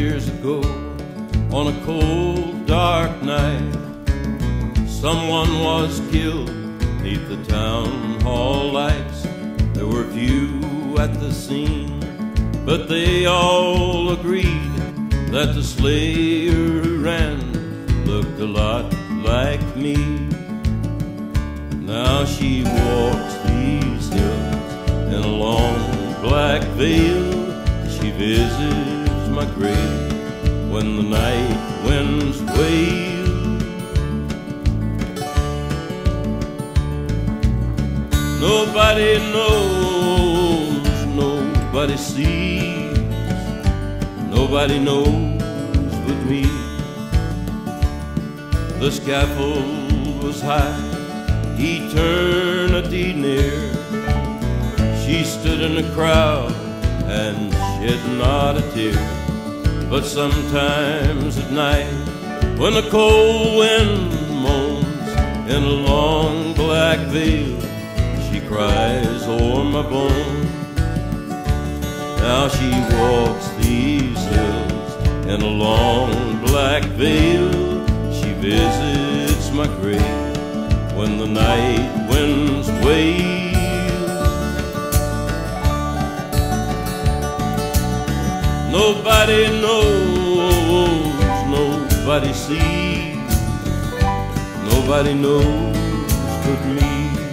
years ago, on a cold, dark night, someone was killed beneath the town hall lights. There were few at the scene, but they all agreed that the slayer who ran looked a lot like me. Now she walks these hills in a long black veil. She visits my grave when the night winds wail. Nobody knows, nobody sees, nobody knows but me. The scaffold was high, eternity near. She stood in the crowd and shed not a tear. But sometimes at night, when the cold wind moans in a long black veil, she cries o'er my bones. Now she walks these hills in a long black veil. She visits my grave when the night winds wail. Nobody knows, nobody sees, nobody knows but me.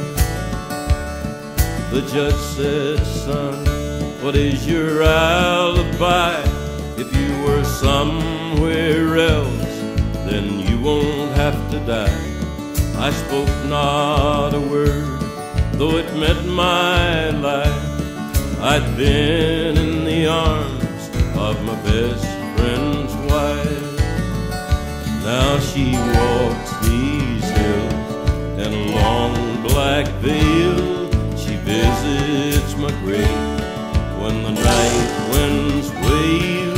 The judge said, son, what is your alibi? If you were somewhere else, then you won't have to die. I spoke not a word, though it meant my life. I'd been in the arms of my best friend's wife. Now she walks these hills in a long black veil. She visits my grave when the night winds wail.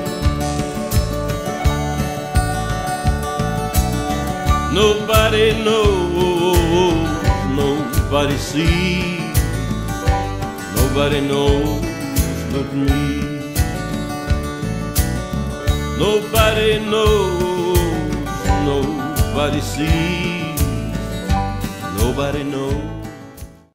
Nobody knows, nobody sees, nobody knows but me. Nobody knows, nobody sees, nobody knows